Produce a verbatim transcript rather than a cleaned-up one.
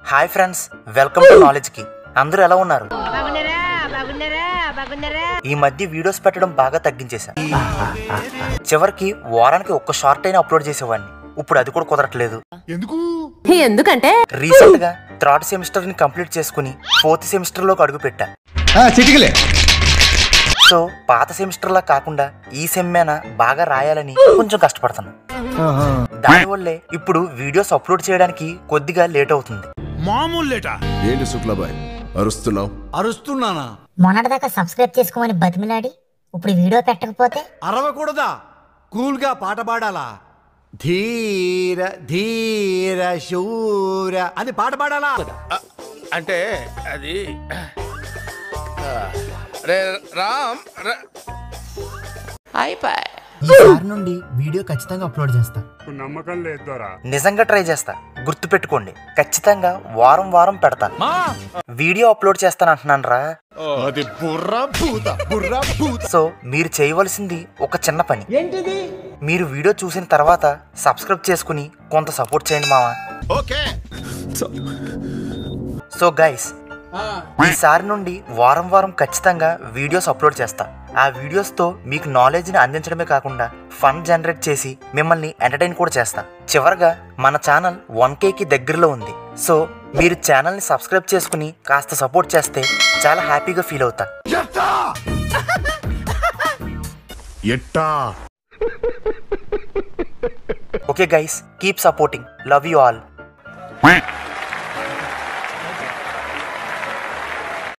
Hi friends, welcome to knowledge కి. అందరూ ఎలా ఉన్నారు? ఈ మధ్య వీడియోస్ పెట్టడం బాగా తగ్గించేశా. చివరికి వారానికి ఒక్క షార్ట్ అయినా అప్లోడ్ చేసేవాడిని. ఇప్పుడు అది కూడా కుదరట్లేదు. ఎందుకంటే రీసెంట్ గా థర్డ్ సెమిస్టర్ ని కంప్లీట్ చేసుకుని ఫోర్త్ సెమిస్టర్ లోకి అడుగు పెట్టా. సో పాత సెమిస్టర్ లా కాకుండా ఈ సెమ్మేనా బాగా రాయాలని కొంచెం కష్టపడుతున్నా. దానివల్లే ఇప్పుడు వీడియోస్ అప్లోడ్ చేయడానికి కొద్దిగా లేట్ అవుతుంది. మామూలు లేటా ఏంటి శుక్లాబాయ్ అరుస్తున్నావు? అరుస్తున్నానా? మొన్నటిదాకా సబ్స్క్రైబ్ చేసుకోమని బతిమిలాడి ఇప్పుడు వీడియో పెట్టకపోతే అరవకూడదా? కూల్ గా పాట పాడాలా? ధీర ధీర శూర అని పాట పాడాలా? అంటే అది రే రామ్ అయిపోయి ఈసారి నుండి వీడియో ఖచ్చితంగా అప్లోడ్ చేస్తా. నమ్మకం లేదు. నిజంగా ట్రై చేస్తా. గుర్తు పెట్టుకోండి, ఖచ్చితంగా వారం వారం పెడతా. వీడియో అప్లోడ్ చేస్తాను అంటున్నాను రా. అది బుర్ర భూత బుర్ర భూత. సో మీరు చేయవలసింది ఒక చిన్న పని. ఏంటిది? మీరు వీడియో చూసిన తర్వాత సబ్స్క్రైబ్ చేసుకుని కొంత సపోర్ట్ చేయండి మావా. ఓకే. సో గైస్, ఈసారి నుండి వారం వారం ఖచ్చితంగా వీడియోస్ అప్లోడ్ చేస్తా. ఆ వీడియోస్ తో మీకు నాలెడ్జ్ ని అందించడమే కాకుండా ఫన్ జనరేట్ చేసి మిమ్మల్ని ఎంటర్టైన్ కూడా చేస్తా. చివరగా మన ఛానల్ వన్ కే కి దగ్గరలో ఉంది. సో మీరు ఛానల్ ని సబ్స్క్రైబ్ చేసుకుని కాస్త సపోర్ట్ చేస్తే చాలా హ్యాపీగా ఫీల్ అవుతా. Okay guys, keep supporting. Love you all.